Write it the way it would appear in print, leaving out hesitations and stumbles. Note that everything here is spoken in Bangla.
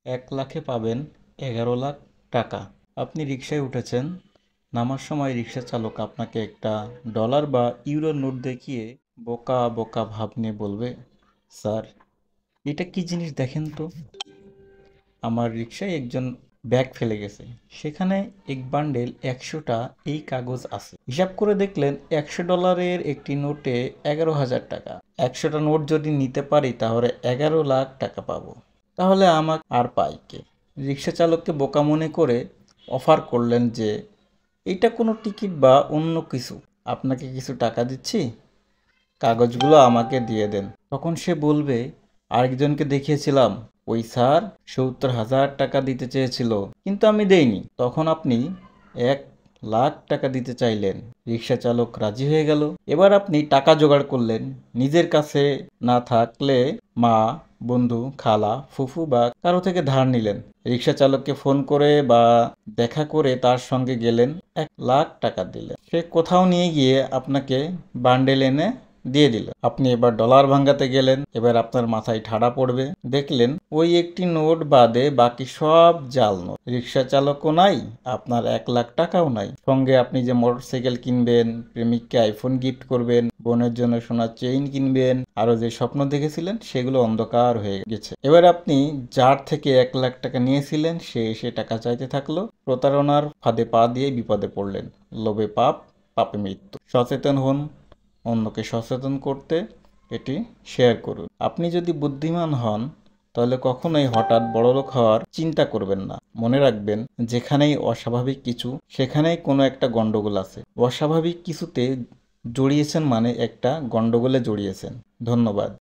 1 লাখে পাবেন 11 লাখ টাকা। আপনি রিকশায় উঠেছেন, নামার সময় রিকশা চালক আপনাকে একটা ডলার বা ইউরোর নোট দেখিয়ে বোকা বোকা ভাব নিয়ে বলবে, স্যার এটা কি জিনিস দেখেন তো। আমার রিকশায় একজন ব্যাগ ফেলে গেছে, সেখানে এক বান্ডেল 100টা এই কাগজ আছে। হিসাব করে দেখলেন $100 একটি নোটে 11,000 টাকা। 100টা নোট যদি নিতে পারি তাহলে 11 লাখ টাকা পাবো। তাহলে আমাকে আর পাই কে? রিক্সা চালককে বোকা মনে করে অফার করলেন যে এটা কোনো টিকিট বা অন্য কিছু, আপনাকে কিছু টাকা দিচ্ছি, কাগজগুলো আমাকে দিয়ে দেন। তখন সে বলবে, আরেকজনকে দেখিয়েছিলাম, ওই স্যার 70,000 টাকা দিতে চেয়েছিল কিন্তু আমি দেইনি। তখন আপনি 1 লাখ টাকা দিতে চাইলেন, রিক্সা চালক রাজি হয়ে গেল। এবার আপনি টাকা জোগাড় করলেন, নিজের কাছে না থাকলে মা, বন্ধু, খালা, ফুফু বা কারো থেকে ধার নিলেন। রিক্সা চালককে ফোন করে বা দেখা করে তার সঙ্গে গেলেন, 1 লাখ টাকা দিলেন। সে কোথাও নিয়ে গিয়ে আপনাকে বান্ডেল এনে দিয়ে দিল। আপনি এবার ডলার ভাঙাতে গেলেন, এবার আপনার মাথায় ঠাডা পড়বে, দেখলেন ওই একটি নোট বাদে বাকি সব জাল নোট। রিক্সা চালকও নাই, আপনার 1 লাখ টাকাও নাই। সঙ্গে আপনি যে মোটরসাইকেল কিনবেন, প্রেমিককে আইফোন গিফট করবেন, বোনের জন্য সোনার চেইন কিনবেন, আরো যে স্বপ্ন দেখেছিলেন সেগুলো অন্ধকার হয়ে গেছে। এবার আপনি যার থেকে 1 লাখ টাকা নিয়েছিলেন সে এসে টাকা চাইতে থাকলো। প্রতারণার ফাঁদে পা দিয়ে বিপদে পড়লেন। লোভে পাপ, পাপে মৃত্যু। সচেতন হন, অন্যকে সচেতন করতে এটি শেয়ার করুন। আপনি যদি বুদ্ধিমান হন তাহলে কখনোই হঠাৎ বড়লোক হওয়ার চিন্তা করবেন না। মনে রাখবেন, যেখানেই অস্বাভাবিক কিছু সেখানেই কোনো একটা গন্ডগোল আছে। অস্বাভাবিক কিছুতে জড়িয়েছেন মানে একটা গন্ডগোলে জড়িয়েছেন। ধন্যবাদ।